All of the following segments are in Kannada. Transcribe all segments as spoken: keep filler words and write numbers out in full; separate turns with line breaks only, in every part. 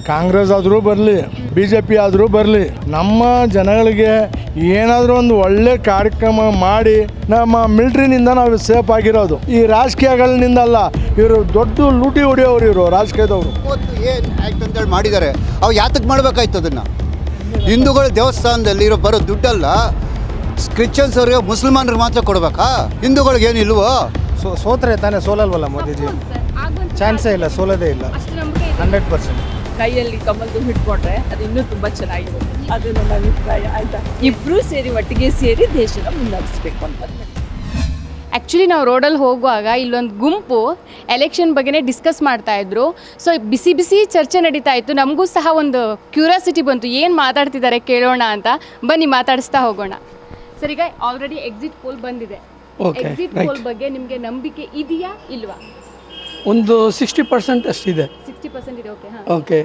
ಕಾಂಗ್ರೆಸ್ ಆದರೂ ಬರಲಿ, ಬಿ ಜೆ ಪಿ ಆದರೂ ಬರಲಿ, ನಮ್ಮ ಜನಗಳಿಗೆ ಏನಾದರೂ ಒಂದು ಒಳ್ಳೆ ಕಾರ್ಯಕ್ರಮ ಮಾಡಿ ನಮ್ಮ ಮಿಲ್ಟ್ರಿನಿಂದ ನಾವು ಸೇಫ್ ಆಗಿರೋದು. ಈ ರಾಜಕೀಯಗಳಿಂದ ಅಲ್ಲ, ಇವರು ದೊಡ್ಡ ಲೂಟಿ ಹೊಡೆಯೋರು ಇವರು ರಾಜಕೀಯದವರು.
ಏನು ಆ್ಯಕ್ಟ್ ಅಂತೇಳಿ ಮಾಡಿದ್ದಾರೆ, ಅವು ಯಾತಕ್ಕೆ ಮಾಡಬೇಕಾಯ್ತು ಅದನ್ನು? ಹಿಂದೂಗಳ ದೇವಸ್ಥಾನದಲ್ಲಿ ಇರೋ ಬರೋ ದುಡ್ಡಲ್ಲ ಕ್ರಿಶ್ಚಿಯನ್ಸ್ ಅವ್ರಿಗೆ ಮುಸಲ್ಮಾನರಿಗೆ ಮಾತ್ರ ಕೊಡಬೇಕಾ? ಹಿಂದೂಗಳಿಗೆ ಏನಿಲ್ವೋ?
ಸೋ ಸೋತ್ರೆ ತಾನೇ ಸೋಲಲ್ವಲ್ಲ ಮೋದಿಜಿ? ಚಾನ್ಸೇ ಇಲ್ಲ, ಸೋಲೋದೇ ಇಲ್ಲ. ಹಂಡ್ರೆಡ್ ಪರ್ಸೆಂಟ್
ಕೈಯಲ್ಲಿ ಕಮಲ್ದು ಹಿಡ್ಕೊಂಡ್ರೆ ಅದು ಇನ್ನೂ ತುಂಬ ಚೆನ್ನಾಗಿರುತ್ತೆ. ಅದು ನನ್ನ ಅಭಿಪ್ರಾಯ. ಆಯ್ತಾ, ಇಬ್ಬರೂ ಸೇರಿ ಒಟ್ಟಿಗೆ ಸೇರಿ ದೇಶನ ಮುನ್ನಡೆಸಬೇಕು ಅಂತ.
ಆ್ಯಕ್ಚುಲಿ ನಾವು ರೋಡಲ್ಲಿ ಹೋಗುವಾಗ ಇಲ್ಲೊಂದು ಗುಂಪು ಎಲೆಕ್ಷನ್ ಬಗ್ಗೆನೇ ಡಿಸ್ಕಸ್ ಮಾಡ್ತಾಯಿದ್ರು. ಸೊ ಬಿಸಿ ಬಿಸಿ ಚರ್ಚೆ ನಡೀತಾ ಇತ್ತು. ನಮಗೂ ಸಹ ಒಂದು ಕ್ಯೂರಿಯಾಸಿಟಿ ಬಂತು, ಏನು ಮಾತಾಡ್ತಿದ್ದಾರೆ ಕೇಳೋಣ ಅಂತ. ಬನ್ನಿ ಮಾತಾಡಿಸ್ತಾ ಹೋಗೋಣ. ಸರ್, ಈಗ ಆಲ್ರೆಡಿ ಎಕ್ಸಿಟ್ ಪೋಲ್ ಬಂದಿದೆ. ಎಕ್ಸಿಟ್ ಪೋಲ್ ಬಗ್ಗೆ ನಿಮಗೆ ನಂಬಿಕೆ ಇದೆಯಾ ಇಲ್ವಾ?
ಒಂದು ಸಿಕ್ಸ್ಟಿ ಪರ್ಸೆಂಟ್ ಅಷ್ಟಿದೆ.
ಸಿಕ್ಸ್ಟಿ ಪರ್ಸೆಂಟ್ ಇದೆ. ಓಕೆ.
ಓಕೆ.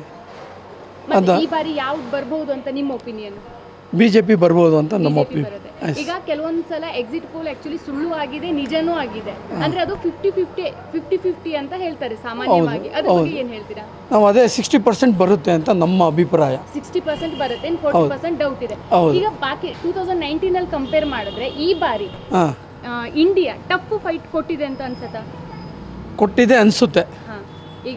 ಮತ್ತೆ ಈ ಬಾರಿ ಯಾವ್ದು ಬರ್ಬೋದು ಅಂತ ನಿಮ್ಮ ಒಪಿನಿಯನ್?
ಬಿಜೆಪಿ ಬರ್ಬೋದು ಅಂತ ನಮ್ಮ ಒಪಿನಿಯನ್.
ಈಗ ಕೆಲವೊಂದು ಸಲ ಎಕ್ಸಿಟ್ ಪೋಲ್ ಆಕ್ಚುಲಿ ಸುಳ್ಳು ಆಗಿದೆ, ನಿಜನೂ ಆಗಿದೆ. ಅಂದ್ರೆ ಅದು ಫಿಫ್ಟಿ ಫಿಫ್ಟಿ ಫಿಫ್ಟಿ ಫಿಫ್ಟಿ ಅಂತ ಹೇಳ್ತಾರೆ ಸಾಮಾನ್ಯವಾಗಿ. ಅದ್ರ ಬಗ್ಗೆ ಏನು ಹೇಳ್ತೀರಾ?
ನಾವು ಅದೇ ಸಿಕ್ಸ್ಟಿ ಪರ್ಸೆಂಟ್ ಬರುತ್ತೆ ಅಂತ ನಮ್ಮ ಅಭಿಪ್ರಾಯ.
ಸಿಕ್ಸ್ಟಿ ಪರ್ಸೆಂಟ್ ಬರುತ್ತೆ, ಇನ್ನು ಫೋರ್ಟಿ ಪರ್ಸೆಂಟ್ ಡೌಟ್ ಇದೆ. ಈಗ ಬಾಕಿ ಟೂ ತೌಸಂಡ್ ನೈನ್ಟೀನ್ ಅಲ್ಲಿ ಕಂಪೇರ್ ಮಾಡಿದ್ರೆ ಈ ಬಾರಿ ಇಂಡಿಯಾ ಟಫ್ ಫೈಟ್ ಕೊಟ್ಟಿದೆ ಅಂತ ಅನ್ಸುತ್ತಾ?
ಕೊಟ್ಟಿದೆ ಅನ್ಸುತ್ತೆ.
ಈಗ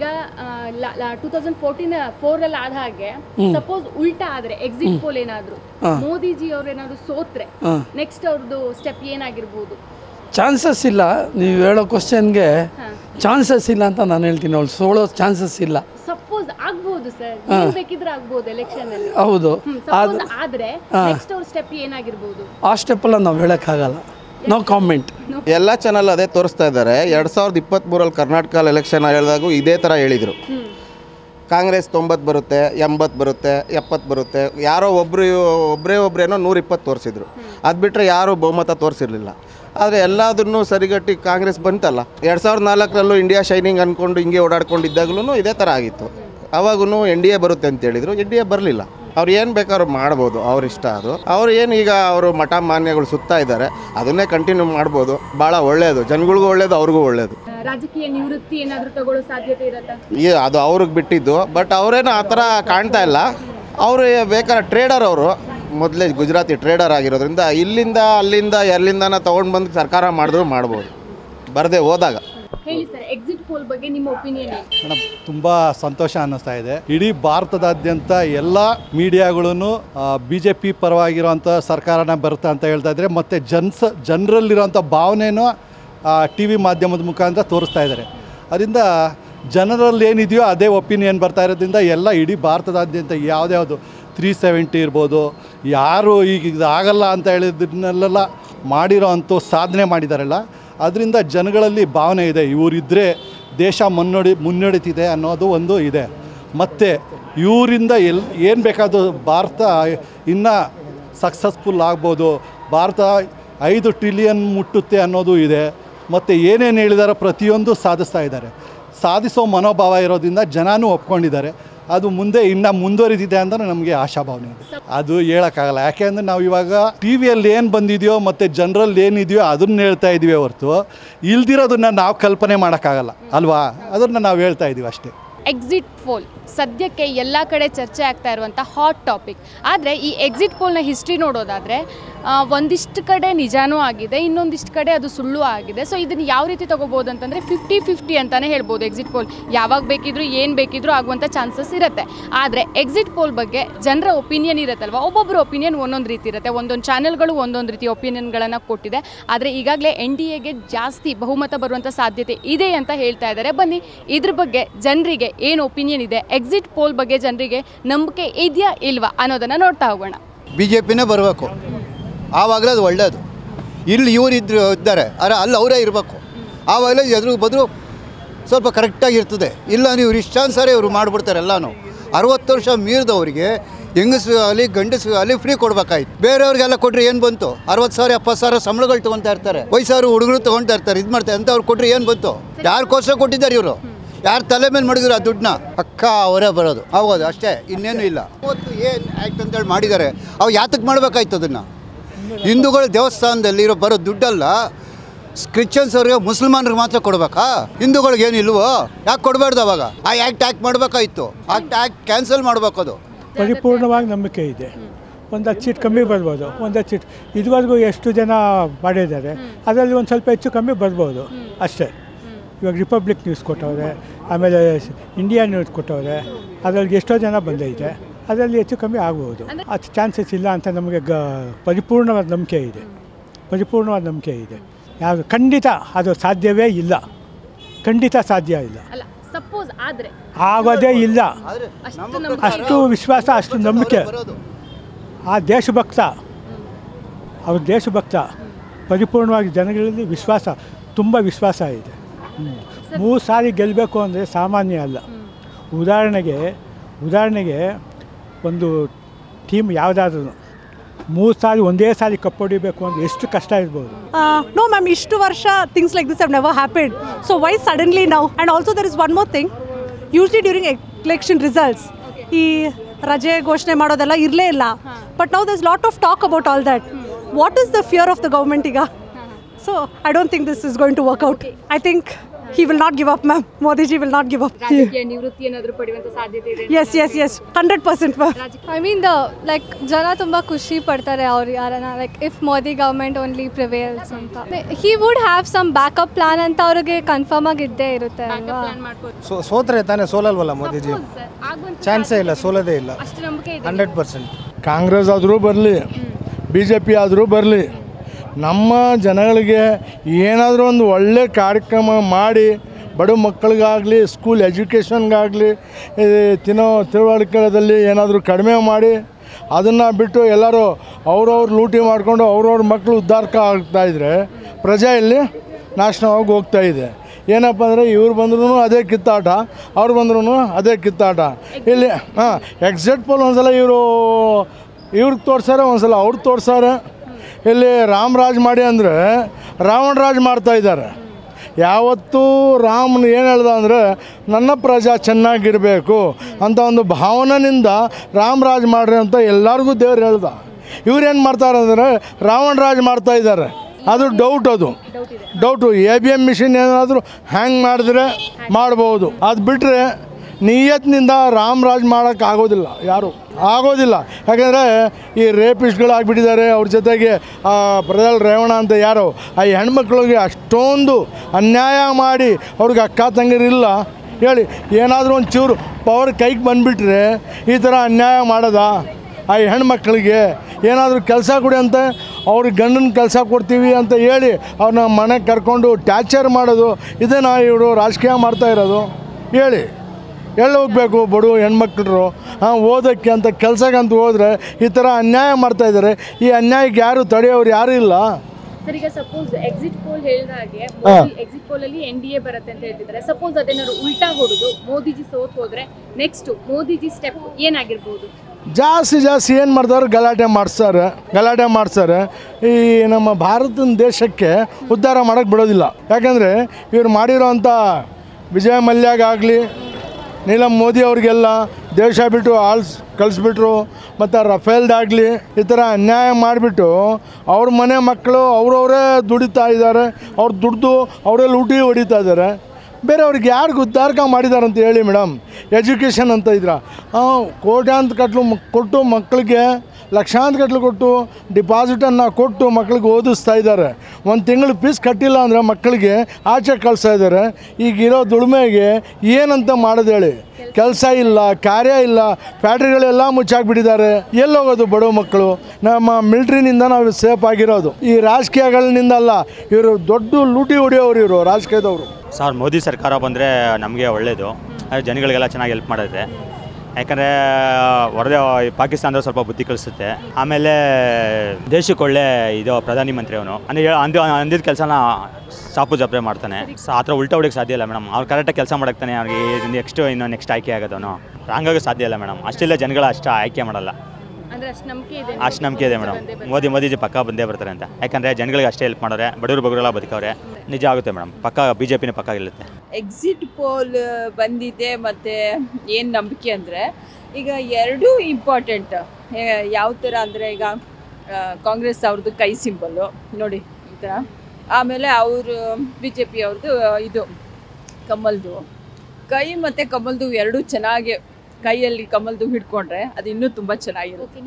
ಟೂ ತೌಸಂಡ್ ಫೋರ್ಟೀನ್ ಫೋರ್ ಅಲ್ಲಿ ಆದ ಹಾಗೆ ಸಪೋಸ್ ಉಲ್ಟಾ ಆದ್ರೆ ಎಕ್ಸಿಟ್ ಪೋಲ್ ಏನಾದ್ರು ಮೋದಿಜಿ ಅವ್ರು ಏನಾದ್ರು ಸೋತ್ರೆ ನೆಕ್ಸ್ಟ್ ಅವ್ರದ್ದು ಸ್ಟೆಪ್ ಏನಾಗಿರ್ಬೋದು?
ಚಾನ್ಸಸ್ ಇಲ್ಲ. ನೀವು ಹೇಳೋ ಕ್ವಶನ್ಗೆ ಚಾನ್ಸಸ್ ಇಲ್ಲ ಅಂತ ನಾನು ಹೇಳ್ತೀನಿ. ಅವಳು ಸೋಳೋ ಚಾನ್ಸಸ್ ಇಲ್ಲ.
ಸಪೋಸ್ ಆಗ್ಬಹುದು ಸರ್, ಏನ್ ಬೇಕಿದ್ರೆ ಆಗ್ಬಹುದು ಎಲೆಕ್ಷನ್ ಅಲ್ಲಿ.
ಹೌದು.
ಆದ್ರೆ ನೆಕ್ಸ್ಟ್ ಅವ್ರ ಸ್ಟೆಪ್ ಏನಾಗಿರ್ಬೋದು?
ಆ ಸ್ಟೆಪ್ ಎಲ್ಲ ನಾವು ಹೇಳಕ್ಕಾಗಲ್ಲ. No comment.
ಎಲ್ಲ ಚಾನಲ್ ಅದೇ ತೋರಿಸ್ತಾ ಇದ್ದಾರೆ. ಎರಡು ಸಾವಿರದ ಇಪ್ಪತ್ತ್ಮೂರಲ್ಲಿ ಕರ್ನಾಟಕ ಎಲೆಕ್ಷನ್ ಹೇಳಿದಾಗೂ ಇದೇ ಥರ ಹೇಳಿದರು. ಕಾಂಗ್ರೆಸ್ ತೊಂಬತ್ತು ಬರುತ್ತೆ, ಎಂಬತ್ತು ಬರುತ್ತೆ, ಎಪ್ಪತ್ತು ಬರುತ್ತೆ. ಯಾರೋ ಒಬ್ಬರು ಒಬ್ಬರೇ ಒಬ್ಬರೇನೋ ನೂರಿಪ್ಪತ್ತು ತೋರಿಸಿದ್ರು. ಅದು ಬಿಟ್ಟರೆ ಯಾರೂ ಬಹುಮತ ತೋರಿಸಿರಲಿಲ್ಲ. ಆದರೆ ಎಲ್ಲದನ್ನೂ ಸರಿಗಟ್ಟಿ ಕಾಂಗ್ರೆಸ್ ಬಂತಲ್ಲ. ಎರಡು ಸಾವಿರದ ನಾಲ್ಕರಲ್ಲೂ ಇಂಡಿಯಾ ಶೈನಿಂಗ್ ಅಂದ್ಕೊಂಡು ಹಿಂಗೆ ಓಡಾಡ್ಕೊಂಡಿದ್ದಾಗಲೂ ಇದೇ ಥರ ಆಗಿತ್ತು. ಅವಾಗೂ ಎನ್ ಡಿ ಎ ಬರುತ್ತೆ ಅಂತ ಹೇಳಿದರು. ಎನ್ ಡಿ ಎ ಬರಲಿಲ್ಲ. ಅವ್ರು ಏನು ಬೇಕಾದ್ರೂ ಮಾಡ್ಬೋದು, ಅವ್ರ ಇಷ್ಟ ಅದು. ಅವ್ರು ಏನು ಈಗ ಅವರು ಮಠ ಮಾನ್ಯಗಳು ಸುತ್ತಾ ಇದ್ದಾರೆ, ಅದನ್ನೇ ಕಂಟಿನ್ಯೂ ಮಾಡ್ಬೋದು. ಭಾಳ ಒಳ್ಳೆಯದು, ಜನಗಳಿಗೂ ಒಳ್ಳೇದು, ಅವ್ರಿಗೂ ಒಳ್ಳೇದು.
ರಾಜಕೀಯ ನಿವೃತ್ತಿ ಏನಾದರೂ ತಗೊಳ್ಳೋ ಸಾಧ್ಯತೆ ಇರುತ್ತಾ?
ಈ ಅದು ಅವ್ರಿಗೆ ಬಿಟ್ಟಿದ್ದು. ಬಟ್ ಅವರೇನು ಆ ಥರ ಕಾಣ್ತಾ ಇಲ್ಲ. ಅವರು ಬೇಕಾದ್ರೆ ಟ್ರೇಡರ್, ಅವರು ಮೊದಲೇ ಗುಜರಾತಿ ಟ್ರೇಡರ್ ಆಗಿರೋದ್ರಿಂದ ಇಲ್ಲಿಂದ ಅಲ್ಲಿಂದ ಎಲ್ಲಿಂದನ ತೊಗೊಂಡು ಬಂದು ಸರ್ಕಾರ ಮಾಡಿದ್ರು ಮಾಡ್ಬೋದು, ಬರದೇ ಹೋದಾಗ.
ಹೇಳಿ ಸರ್, ಎಕ್ಸಿಟ್ ಪೋಲ್ ಬಗ್ಗೆ ನಿಮ್ಮ ಒಪಿನಿಯನ್ ಏನು?
ಮೇಡಮ್, ತುಂಬ ಸಂತೋಷ ಅನ್ನಿಸ್ತಾ ಇದೆ. ಇಡೀ ಭಾರತದಾದ್ಯಂತ ಎಲ್ಲ ಮೀಡಿಯಾಗಳೂ ಬಿ ಜೆ ಪಿ ಪರವಾಗಿರೋಂಥ ಸರ್ಕಾರನ ಬರುತ್ತೆ ಅಂತ ಹೇಳ್ತಾ ಇದ್ದಾರೆ. ಮತ್ತು ಜನ್ಸ ಜನರಲ್ಲಿರೋಂಥ ಭಾವನೆಯೂ ಟಿ ವಿ ಮಾಧ್ಯಮದ ಮುಖಾಂತರ ತೋರಿಸ್ತಾ ಇದ್ದಾರೆ. ಅದರಿಂದ ಜನರಲ್ಲಿ ಏನಿದೆಯೋ ಅದೇ ಒಪಿನಿಯನ್ ಬರ್ತಾ ಇರೋದ್ರಿಂದ ಎಲ್ಲ ಇಡೀ ಭಾರತದಾದ್ಯಂತ ಯಾವುದ್ಯಾವುದು ತ್ರೀ ಸೆವೆಂಟಿ ಇರ್ಬೋದು, ಯಾರು ಈಗ ಇದಾಗಲ್ಲ ಅಂತ ಹೇಳಿದ್ದನ್ನೆಲ್ಲ ಮಾಡಿರೋ ಅಂಥ ಸಾಧನೆ ಮಾಡಿದಾರಲ್ಲ, ಅದರಿಂದ ಜನಗಳಲ್ಲಿ ಭಾವನೆ ಇದೆ, ಇವರಿದ್ದರೆ ದೇಶ ಮುನ್ನಡೆ ಮುನ್ನಡೀತಿದೆ ಅನ್ನೋದು ಒಂದು ಇದೆ. ಮತ್ತು ಇವರಿಂದ ಎಲ್ಲಿ ಏನು ಬೇಕಾದರೂ ಭಾರತ ಇನ್ನೂ ಸಕ್ಸಸ್ಫುಲ್ ಆಗ್ಬೋದು, ಭಾರತ ಐದು ಟ್ರಿಲಿಯನ್ ಮುಟ್ಟುತ್ತೆ ಅನ್ನೋದು ಇದೆ. ಮತ್ತು ಏನೇನು ಹೇಳಿದಾರೋ ಪ್ರತಿಯೊಂದು ಸಾಧಿಸ್ತಾ ಇದ್ದಾರೆ. ಸಾಧಿಸೋ ಮನೋಭಾವ ಇರೋದ್ರಿಂದ ಜನನೂ ಒಪ್ಕೊಂಡಿದ್ದಾರೆ. ಅದು ಮುಂದೆ ಇನ್ನೂ ಮುಂದುವರಿದಿದೆ ಅಂತ ನಮಗೆ ಆಶಾಭಾವನೆ ಇದೆ. ಅದು ಹೇಳೋಕ್ಕಾಗಲ್ಲ. ಯಾಕೆಂದರೆ ನಾವು ಇವಾಗ ಟಿ ವಿಯಲ್ಲಿ ಏನು ಬಂದಿದೆಯೋ ಮತ್ತು ಜನರಲ್ಲಿ ಏನಿದೆಯೋ ಅದನ್ನು ಹೇಳ್ತಾ ಇದ್ದೀವಿ ಹೊರತು ಇಲ್ದಿರೋದನ್ನು ನಾವು ಕಲ್ಪನೆ ಮಾಡೋಕ್ಕಾಗಲ್ಲ ಅಲ್ವಾ? ಅದನ್ನು ನಾವು ಹೇಳ್ತಾ ಇದ್ದೀವಿ ಅಷ್ಟೇ.
ಎಕ್ಸಿಟ್ ಪೋಲ್ ಸದ್ಯಕ್ಕೆ ಎಲ್ಲ ಕಡೆ ಚರ್ಚೆ ಆಗ್ತಾ ಇರುವಂಥ ಹಾಟ್ ಟಾಪಿಕ್. ಆದರೆ ಈ ಎಕ್ಸಿಟ್ ಪೋಲ್ನ ಹಿಸ್ಟ್ರಿ ನೋಡೋದಾದರೆ ಒಂದಿಷ್ಟು ಕಡೆ ನಿಜಾನೂ ಆಗಿದೆ, ಇನ್ನೊಂದಿಷ್ಟು ಕಡೆ ಅದು ಸುಳ್ಳು ಆಗಿದೆ. ಸೊ ಇದನ್ನು ಯಾವ ರೀತಿ ತೊಗೋಬೋದು ಅಂತಂದರೆ ಫಿಫ್ಟಿ ಫಿಫ್ಟಿ ಅಂತಲೇ ಹೇಳ್ಬೋದು. ಎಕ್ಸಿಟ್ ಪೋಲ್ ಯಾವಾಗ ಬೇಕಿದ್ರೂ ಏನು ಬೇಕಿದ್ರೂ ಆಗುವಂಥ ಚಾನ್ಸಸ್ ಇರುತ್ತೆ. ಆದರೆ ಎಕ್ಸಿಟ್ ಪೋಲ್ ಬಗ್ಗೆ ಜನರ ಒಪಿನಿಯನ್ ಇರುತ್ತಲ್ವ, ಒಬ್ಬೊಬ್ಬರ ಒಪಿನಿಯನ್ ಒಂದೊಂದು ರೀತಿ ಇರುತ್ತೆ. ಒಂದೊಂದು ಚಾನೆಲ್ಗಳು ಒಂದೊಂದು ರೀತಿ ಒಪಿನಿಯನ್ಗಳನ್ನು ಕೊಟ್ಟಿದೆ. ಆದರೆ ಈಗಾಗಲೇ ಎನ್ ಡಿ ಎಗೆ ಜಾಸ್ತಿ ಬಹುಮತ ಬರುವಂಥ ಸಾಧ್ಯತೆ ಇದೆ ಅಂತ ಹೇಳ್ತಾ ಇದ್ದಾರೆ. ಬನ್ನಿ ಇದ್ರ ಬಗ್ಗೆ ಜನರಿಗೆ ಏನು ಒಪಿನಿಯನ್ ಇದೆ, ಎಕ್ಸಿಟ್ ಪೋಲ್ ಬಗ್ಗೆ ಜನರಿಗೆ ನಂಬಿಕೆ ಇದೆಯಾ ಇಲ್ವಾ ಅನ್ನೋದನ್ನು ನೋಡ್ತಾ ಹೋಗೋಣ.
ಬಿ ಜೆ ಪಿನೇ ಬರಬೇಕು, ಆವಾಗಲೇ ಅದು ಒಳ್ಳೆಯದು. ಇಲ್ಲಿ ಇವರು ಇದ್ರು ಇದ್ದಾರೆ, ಆದರೆ ಅಲ್ಲಿ ಅವರೇ ಇರಬೇಕು. ಆವಾಗಲೇ ಎದುರು ಬದ್ರು ಸ್ವಲ್ಪ ಕರೆಕ್ಟಾಗಿರ್ತದೆ. ಇಲ್ಲ ನೀವು ಇಷ್ಟಾನುಸಾರ ಇವರು ಮಾಡಿಬಿಡ್ತಾರೆ ಎಲ್ಲನೂ. ಅರವತ್ತು ವರ್ಷ ಮೀರಿದವರಿಗೆ ಹೆಂಗಸು ಆಗಲಿ ಗಂಡಸು ಆಗಲಿ ಫ್ರೀ ಕೊಡ್ಬೇಕಾಯ್ತು. ಬೇರೆಯವ್ರಿಗೆಲ್ಲ ಕೊಟ್ಟರೆ ಏನು ಬಂತು? ಅರವತ್ತು ಸಾವಿರ ಎಪ್ಪತ್ತು ಸಾವಿರ ಸಂಬಳಗಳು ತೊಗೊತಾ ಇರ್ತಾರೆ, ವಯಸ್ಸಾರು ಹುಡುಗರು ತೊಗೊಳ್ತಾ ಇರ್ತಾರೆ, ಇದು ಮಾಡ್ತಾರೆ ಅಂತ. ಅವ್ರು ಕೊಟ್ಟರೆ ಏನು ಬಂತು? ಯಾರಿಗೋಸ್ಕರ ಕೊಟ್ಟಿದ್ದಾರೆ ಇವರು? ಯಾರು ತಲೆ ಮೇಲೆ ಮಾಡಿದ್ರು ಆ ದುಡ್ಡನ್ನ ಅಕ್ಕ ಅವರೇ ಬರೋದು ಆಗೋದು ಅಷ್ಟೇ, ಇನ್ನೇನು ಇಲ್ಲ. ಇವತ್ತು ಏನು ಆ್ಯಕ್ಟ್ ಅಂತೇಳಿ ಮಾಡಿದ್ದಾರೆ, ಅವು ಯಾತಕ್ಕೆ ಮಾಡಬೇಕಾಯ್ತು ಅದನ್ನು? ಹಿಂದೂಗಳ ದೇವಸ್ಥಾನದಲ್ಲಿ ಇರೋ ಬರೋ ದುಡ್ಡಲ್ಲ ಕ್ರಿಶ್ಚಿಯನ್ಸ್ ಅವ್ರಿಗೆ ಮುಸಲ್ಮಾನ್ರಿಗೆ ಮಾತ್ರ ಕೊಡಬೇಕಾ? ಹಿಂದೂಗಳಿಗೆ ಏನಿಲ್ವೋ? ಯಾಕೆ ಕೊಡಬಾರ್ದು? ಅವಾಗ ಆ ಆ್ಯಕ್ಟ್ ಆ್ಯಕ್ಟ್ ಮಾಡಬೇಕಾಯಿತು. ಆ್ಯಕ್ಟ್ ಆ್ಯಕ್ಟ್ ಕ್ಯಾನ್ಸಲ್ ಮಾಡಬೇಕು. ಅದು
ಪರಿಪೂರ್ಣವಾಗಿ ನಂಬಿಕೆ ಇದೆ. ಒಂದು ಹತ್ತು ಸೀಟ್ ಕಮ್ಮಿ ಬರ್ಬೋದು, ಒಂದು ಹತ್ತು ಸೀಟ್ ಇದುವರೆಗೂ ಎಷ್ಟು ಜನ ಮಾಡಿದ್ದಾರೆ ಅದರಲ್ಲಿ ಒಂದು ಸ್ವಲ್ಪ ಹೆಚ್ಚು ಕಮ್ಮಿ ಬರ್ಬೋದು ಅಷ್ಟೇ. ಇವಾಗ ರಿಪಬ್ಲಿಕ್ ನ್ಯೂಸ್ ಕೊಟ್ಟವ್ರೆ, ಆಮೇಲೆ ಇಂಡಿಯಾ ನ್ಯೂಸ್ ಕೊಟ್ಟವ್ರೆ, ಅದರಲ್ಲಿ ಎಷ್ಟೋ ಜನ ಬಂದೈತೆ, ಅದರಲ್ಲಿ ಹೆಚ್ಚು ಕಮ್ಮಿ ಆಗ್ಬೋದು. ಅದು ಚಾನ್ಸಸ್ ಇಲ್ಲ ಅಂತ ನಮಗೆ ಗ ಪರಿಪೂರ್ಣವಾದ ನಂಬಿಕೆ ಇದೆ. ಪರಿಪೂರ್ಣವಾದ ನಂಬಿಕೆ ಇದೆ. ಯಾವುದು ಖಂಡಿತ ಅದು ಸಾಧ್ಯವೇ ಇಲ್ಲ, ಖಂಡಿತ ಸಾಧ್ಯ ಇಲ್ಲ, ಆಗೋದೇ ಇಲ್ಲ. ಅಷ್ಟು ವಿಶ್ವಾಸ, ಅಷ್ಟು ನಂಬಿಕೆ. ಆ ದೇಶಭಕ್ತ, ಅವ್ರ ದೇಶಭಕ್ತ ಪರಿಪೂರ್ಣವಾಗಿ ಜನಗಳಲ್ಲಿ ವಿಶ್ವಾಸ, ತುಂಬ ವಿಶ್ವಾಸ ಇದೆ. ಮೂರು ಸಾರಿ ಗೆಲ್ಲಬೇಕು ಅಂದರೆ ಸಾಮಾನ್ಯ ಅಲ್ಲ. ಉದಾಹರಣೆಗೆ ಉದಾಹರಣೆಗೆ ಒಂದು ಟೀಮ್ ಯಾವುದಾದ್ರೂ ಮೂರು ಸಾರಿ ಒಂದೇ ಸಾರಿ ಕಪ್ ಹೊಡಿಬೇಕು ಅಂದರೆ ಎಷ್ಟು ಕಷ್ಟ ಇರ್ಬೋದು.
ನೋ ಮ್ಯಾಮ್, ಇಷ್ಟು ವರ್ಷ things like this have never happened. So why suddenly now? And also there is one more thing. Usually during election results ಈ ರಜೆ ಘೋಷಣೆ ಮಾಡೋದೆಲ್ಲ ಇರಲೇ ಇಲ್ಲ. But now there is lot of talk about all that. What is the fear of the government ಈಗ? So I don't think this is going to work out. I think he will not give up, ma'am. Modi ji will not give up.
ರಾಜಕೀಯ ನಿವೃತ್ತಿ ಏನಾದರೂ ಪಡೆಯುವಂತ ಸಾಧ್ಯತೆ ಇದೆ?
Yes, yes, yes, one hundred percent, ma'am.
I mean the like ಜನ ತುಂಬ ಖುಷಿ ಪಡ್ತಾರೆ ಅವ್ರು ಯಾರನ್ನ like if Modi government only prevails ಅಂತ. he would have some backup plan ಅಂತ ಅವ್ರಿಗೆ ಕನ್ಫರ್ಮ್ ಆಗಿ ಇದ್ದೇ ಇರುತ್ತೆ ಅಲ್ವಾ?
ಸೊ ಸೋತ್ರೆ ತಾನೇ, ಸೋಲಲ್ವಲ್ಲ ಮೋದಿಜಿ. ಚಾನ್ಸೇ ಇಲ್ಲ, ಸೋಲೋದೇ ಇಲ್ಲ.
ಅಷ್ಟು ನಂಬಿಕೆ ಇದೆ
ಹಂಡ್ರೆಡ್ ಪರ್ಸೆಂಟ್.
ಕಾಂಗ್ರೆಸ್ ಆದರೂ ಬರಲಿ, ಬಿ ಜೆ ಪಿ ಆದರೂ ಬರಲಿ, ನಮ್ಮ ಜನಗಳಿಗೆ ಏನಾದರೂ ಒಂದು ಒಳ್ಳೆ ಕಾರ್ಯಕ್ರಮ ಮಾಡಿ ಬಡ ಮಕ್ಕಳಿಗಾಗಲಿ, ಸ್ಕೂಲ್ ಎಜುಕೇಷನ್ಗಾಗಲಿ, ತಿನ್ನೋ ತಿಳುವಳಿಕೆದಲ್ಲಿ ಏನಾದರೂ ಕಡಿಮೆ ಮಾಡಿ ಅದನ್ನು ಬಿಟ್ಟು ಎಲ್ಲರೂ ಅವ್ರವ್ರು ಲೂಟಿ ಮಾಡಿಕೊಂಡು ಅವ್ರವ್ರ ಮಕ್ಕಳು ಉದ್ಧಾರಕ ಆಗ್ತಾಯಿದ್ರೆ ಪ್ರಜೆ ಇಲ್ಲಿ ನಾಶನವಾಗಿ ಹೋಗ್ತಾಯಿದೆ. ಏನಪ್ಪ ಅಂದರೆ ಇವ್ರು ಬಂದ್ರೂ ಅದೇ ಕಿತ್ತಾಟ, ಅವ್ರು ಬಂದ್ರೂ ಅದೇ ಕಿತ್ತಾಟ. ಇಲ್ಲಿ ಹಾಂ ಎಕ್ಸಿಟ್ ಪೋಲ್ ಒಂದು ಸಲ ಇವರು ಇವ್ರಿಗೆ ತೋರ್ಸಾರೆ, ಒಂದು ಸಲ ಅವ್ರಿಗೆ ತೋರ್ಸಾರೆ. ಇಲ್ಲಿ ರಾಮರಾಜ್ ಮಾಡಿ ಅಂದರೆ ರಾವಣ ರಾಜ್ ಮಾಡ್ತಾಯಿದ್ದಾರೆ. ಯಾವತ್ತೂ ರಾಮನ ಏನು ಹೇಳ್ದ ಅಂದರೆ ನನ್ನ ಪ್ರಜಾ ಚೆನ್ನಾಗಿರಬೇಕು ಅಂತ ಒಂದು ಭಾವನೆಯಿಂದ ರಾಮರಾಜ್ ಮಾಡ್ರಿ ಅಂತ ಎಲ್ಲರಿಗೂ ದೇವ್ರು ಹೇಳ್ದ. ಇವ್ರೇನು ಮಾಡ್ತಾರೆ ಅಂದರೆ ರಾವಣ ರಾಜ್ ಮಾಡ್ತಾಯಿದ್ದಾರೆ. ಅದು ಡೌಟ್, ಅದು doubt. E V M machine ಏನಾದರೂ ಹ್ಯಾಂಗ್ ಮಾಡಿದ್ರೆ ಮಾಡ್ಬೋದು. ಅದು ಬಿಟ್ಟರೆ ನಿಯತ್ನಿಂದ ರಾಮರಾಜ್ ಮಾಡೋಕ್ಕೆ ಆಗೋದಿಲ್ಲ, ಯಾರು ಆಗೋದಿಲ್ಲ. ಯಾಕೆಂದರೆ ಈ ರೇಪಿಸ್ಟ್ಗಳಾಗ್ಬಿಟ್ಟಿದ್ದಾರೆ. ಅವ್ರ ಜೊತೆಗೆ ಪ್ರಜ್ವಲ್ ರೇವಣ್ಣ ಅಂತ ಯಾರು ಆ ಹೆಣ್ಮಕ್ಳಿಗೆ ಅಷ್ಟೊಂದು ಅನ್ಯಾಯ ಮಾಡಿ ಅವ್ರಿಗೆ ಅಕ್ಕ ತಂಗಿರಿಲ್ಲ ಹೇಳಿ, ಏನಾದರೂ ಒಂದು ಚೂರು ಪವರ್ ಕೈಗೆ ಬಂದುಬಿಟ್ರೆ ಈ ಥರ ಅನ್ಯಾಯ ಮಾಡೋದ? ಆ ಹೆಣ್ಮಕ್ಳಿಗೆ ಏನಾದರೂ ಕೆಲಸ ಕೊಡಿ ಅಂತ ಅವ್ರಿಗೆ ಗಂಡನ ಕೆಲಸ ಕೊಡ್ತೀವಿ ಅಂತ ಹೇಳಿ ಅವ್ರನ್ನ ಮನೆಗೆ ಕರ್ಕೊಂಡು ಟಾರ್ಚರ್ ಮಾಡೋದು, ಇದನ್ನು ಇವರು ರಾಜಕೀಯ ಮಾಡ್ತಾ ಇರೋದು. ಹೇಳಿ ಎಲ್ಲಿ ಹೋಗಬೇಕು ಬಡ ಹೆಣ್ಮಕ್ಳು? ಹಾಂ, ಓದೋಕ್ಕೆ ಅಂತ ಕೆಲಸಕ್ಕಂತ ಹೋದರೆ ಈ ಥರ ಅನ್ಯಾಯ ಮಾಡ್ತಾಯಿದ್ದಾರೆ. ಈ ಅನ್ಯಾಯಕ್ಕೆ ಯಾರು ತಡೆಯೋರು ಯಾರೂ ಇಲ್ಲ.
ಸರ್, ಈಗ ಸಪೋಸ್ ಎಕ್ಸಿಟ್ ಪೋಲ್ ಹೇಳಿದ ಹಾಗೆ ಮೋದಿ ಎಕ್ಸಿಟ್ ಪೋಲ್ ಅಲ್ಲಿ ಎನ್ ಡಿ ಎ ಬರುತ್ತೆ ಅಂತ ಹೇಳ್ತಿದ್ದಾರೆ. ಸಪೋಸ್ ಅದೇನಾದ್ರು ಉಲ್ಟಾ ಹೊಡೆದು ಮೋದಿಜಿ ಸೋತ್ ಹೋದ್ರೆ ನೆಕ್ಸ್ಟ್ ಮೋದಿಜಿ ಸ್ಟೆಪ್ ಏನಾಗಿರ್ಬೋದು?
ಜಾಸ್ತಿ ಜಾಸ್ತಿ ಏನು ಮಾಡ್ತಾರೆ, ಗಲಾಟೆ ಮಾಡಿಸ್ತಾರೆ ಗಲಾಟೆ ಮಾಡಿಸ್ತಾರೆ ಈ ನಮ್ಮ ಭಾರತ ದೇಶಕ್ಕೆ ಉದ್ಧಾರ ಮಾಡೋಕ್ಕೆ ಬಿಡೋದಿಲ್ಲ. ಯಾಕಂದರೆ ಇವ್ರು ಮಾಡಿರೋವಂಥ ವಿಜಯ ಮಲ್ಯಾಗಾಗಲಿ, ನೀಲಮ್ ಮೋದಿ ಅವ್ರಿಗೆಲ್ಲ ದೇಶ ಬಿಟ್ಟು ಆಳ್ಸ್ ಕಳಿಸ್ಬಿಟ್ರು. ಮತ್ತು ರಫೇಲ್ದಾಗಲಿ ಈ ಥರ ಅನ್ಯಾಯ ಮಾಡಿಬಿಟ್ಟು ಅವ್ರ ಮನೆ ಮಕ್ಕಳು ಅವ್ರವರೇ ದುಡಿತಾ ಇದ್ದಾರೆ. ಅವ್ರು ದುಡ್ದು ಅವರೇ ಲೂಟಿ ಹೊಡಿತಾ ಇದ್ದಾರೆ. ಬೇರೆ ಅವ್ರಿಗೆ ಯಾರಿಗೆ ಉದ್ಧಾರಕ ಮಾಡಿದ್ದಾರೆ ಅಂತ ಹೇಳಿ ಮೇಡಮ್? ಎಜುಕೇಷನ್ ಅಂತ ಇದ್ರ ಕೋಟ್ಯಾಂತ ಕಟ್ಲು ಕೊಟ್ಟು ಮಕ್ಕಳಿಗೆ ಲಕ್ಷಾಂತರ ಗಟ್ಟಲು ಕೊಟ್ಟು ಡಿಪಾಸಿಟನ್ನು ಕೊಟ್ಟು ಮಕ್ಕಳಿಗೆ ಓದಿಸ್ತಾ ಇದ್ದಾರೆ. ಒಂದು ತಿಂಗಳು ಫೀಸ್ ಕಟ್ಟಿಲ್ಲ ಅಂದರೆ ಮಕ್ಕಳಿಗೆ ಆಚೆ ಕಳಿಸ್ತಾ ಇದ್ದಾರೆ. ಈಗಿರೋ ದುಡಿಮೆಗೆ ಏನಂತ ಮಾಡೋದು ಹೇಳಿ? ಕೆಲಸ ಇಲ್ಲ, ಕಾರ್ಯ ಇಲ್ಲ, ಫ್ಯಾಕ್ಟ್ರಿಗಳೆಲ್ಲ ಮುಚ್ಚಾಕ್ಬಿಟ್ಟಿದ್ದಾರೆ. ಎಲ್ಲೋಗೋದು ಬಡವ ಮಕ್ಕಳು? ನಮ್ಮ ಮಿಲ್ಟ್ರಿನಿಂದ ನಾವು ಸೇಫ್ ಆಗಿರೋದು. ಈ ರಾಜಕೀಯಗಳಿಂದ ಅಲ್ಲ, ಇವರು ದೊಡ್ಡ ಲೂಟಿ ಹೊಡೆಯೋರು ಇವರು ರಾಜಕೀಯದವರು.
ಸರ್, ಮೋದಿ ಸರ್ಕಾರ ಬಂದರೆ ನಮಗೆ ಒಳ್ಳೆಯದು, ಜನಗಳಿಗೆಲ್ಲ ಚೆನ್ನಾಗಿ ಹೆಲ್ಪ್ ಮಾಡುತ್ತೆ. ಯಾಕಂದರೆ ಹೊರದೆ ಪಾಕಿಸ್ತಾನದವ್ರು ಸ್ವಲ್ಪ ಬುದ್ಧಿ ಕಲಿಸುತ್ತೆ. ಆಮೇಲೆ ದೇಶಕ್ಕೆ ಒಳ್ಳೆ ಇದು ಪ್ರಧಾನಿ ಮಂತ್ರಿ ಅವನು ಅಂದರೆ ಅಂದು ಅಂದಿದ್ದ ಕೆಲಸನ ಸಾಪು ಜಪ್ರೆ ಮಾಡ್ತಾನೆ. ಆ ಥರ ಉಲ್ಟಾ ಹೊಡಿಯೋಕ್ಕೆ ಸಾಧ್ಯ ಇಲ್ಲ ಮೇಡಮ್. ಅವ್ರು ಕರೆಕ್ಟಾಗಿ ಕೆಲಸ ಮಾಡಕ್ತಾನೆ. ಅವ್ರಿಗೆ ನೆಕ್ಸ್ಟ್ ಇನ್ನೂ ನೆಕ್ಸ್ಟ್ ಆಯ್ಕೆ ಆಗೋದವನು ರಾಂಗಾಗಿ ಸಾಧ್ಯ ಇಲ್ಲ ಮೇಡಮ್. ಅಷ್ಟಿಲ್ಲ, ಜನಗಳು ಅಷ್ಟು ಆಯ್ಕೆ ಮಾಡಲ್ಲ. ಅಷ್ಟು ನಂಬಿಕೆ ಇದೆ ಮೇಡಮ್. ಮೋದಿ ಮೋದಿಜಿ ಪಕ್ಕ ಬಂದೇ ಬರ್ತಾರೆ ಅಂತ. ಯಾಕಂದರೆ ಜನಗಳಿಗೆ ಅಷ್ಟೇ ಹೆಲ್ಪ್ ಮಾಡೋರೆ, ಬಡವರು ಬಗ್ಗರೆಲ್ಲ ಬದುಕವ್ರೆ. ನಿಜ ಆಗುತ್ತೆ ಮೇಡಮ್, ಪಕ್ಕ ಬಿ ಜೆ ಪಿನೇ ಪಕ್ಕ ಗೆಲ್ಲುತ್ತೆ.
ಎಕ್ಸಿಟ್ ಪೋಲ್ ಬಂದಿದೆ ಮತ್ತು ಏನು ನಂಬಿಕೆ ಅಂದರೆ ಈಗ ಎರಡೂ ಇಂಪಾರ್ಟೆಂಟ್. ಯಾವ ಥರ ಅಂದರೆ ಈಗ ಕಾಂಗ್ರೆಸ್ ಅವ್ರದ್ದು ಕೈ ಸಿಂಬಲ್ಲು ನೋಡಿ ಈ ಥರ ಆಮೇಲೆ ಅವರು ಬಿ ಜೆ ಪಿ ಅವ್ರದ್ದು ಇದು ಕಮಲ್ದು ಕೈ ಮತ್ತು ಕಮಲ್ದು ಎರಡೂ ಚೆನ್ನಾಗಿ ಕೈಯಲ್ಲಿ ಕಮಲ್ದು ಹಿಡ್ಕೊಂಡ್ರೆ ಅದು ಇನ್ನೂ ತುಂಬ ಚೆನ್ನಾಗಿರುತ್ತೆ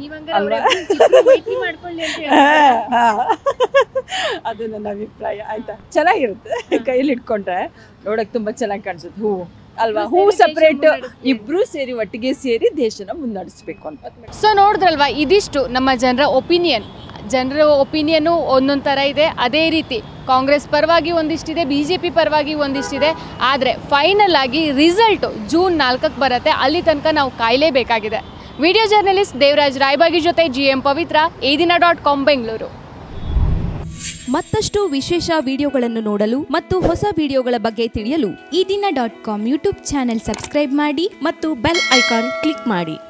ಅದು ನನ್ನ ಅಭಿಪ್ರಾಯ ಆಯ್ತಾ. ಚೆನ್ನಾಗಿರುತ್ತೆ ಕೈಯಲ್ಲಿ ಹಿಡ್ಕೊಂಡ್ರೆ ನೋಡೋಕೆ ತುಂಬ ಚೆನ್ನಾಗಿ ಕಾಣಿಸುತ್ತೆ ಹೂವು ಅಲ್ವಾ. ಹೂವು ಸಪ್ರೇಟ್, ಇಬ್ರು ಸೇರಿ ಒಟ್ಟಿಗೆ ಸೇರಿ ದೇಶನ ಮುನ್ನಡೆಸ್ಬೇಕು ಅಂತ.
ಸೊ ನೋಡಿದ್ರಲ್ವಾ, ಇದಿಷ್ಟು ನಮ್ಮ ಜನರ ಒಪಿನಿಯನ್. ಜನರ ಒಪಿನಿಯನು ಒಂದೊಂದು ಥರ ಇದೆ. ಅದೇ ರೀತಿ ಕಾಂಗ್ರೆಸ್ ಪರವಾಗಿ ಒಂದಿಷ್ಟಿದೆ, ಬಿ ಜೆ ಪಿ ಪರವಾಗಿ ಒಂದಿಷ್ಟಿದೆ. ಆದರೆ ಫೈನಲ್ ಆಗಿ ರಿಸಲ್ಟು ಜೂನ್ ನಾಲ್ಕಕ್ಕೆ ಬರುತ್ತೆ. ಅಲ್ಲಿ ತನಕ ನಾವು ಕಾಯಲೇಬೇಕಾಗಿದೆ. ವಿಡಿಯೋ ಜರ್ನಲಿಸ್ಟ್ ದೇವರಾಜ್ ರಾಯಬಾಗಿ ಜೊತೆ ಜಿ ಎಂ ಪವಿತ್ರ, ಈ ದಿನ ಡಾಟ್ ಕಾಮ್ ಬೆಂಗಳೂರು.
ಮತ್ತಷ್ಟು ವಿಶೇಷ ವಿಡಿಯೋಗಳನ್ನು ನೋಡಲು ಮತ್ತು ಹೊಸ ವಿಡಿಯೋಗಳ ಬಗ್ಗೆ ತಿಳಿಯಲು Ee Dina dot com YouTube channel subscribe ಮಾಡಿ ಮತ್ತು ಬೆಲ್ ಐಕಾನ್ ಕ್ಲಿಕ್ ಮಾಡಿ.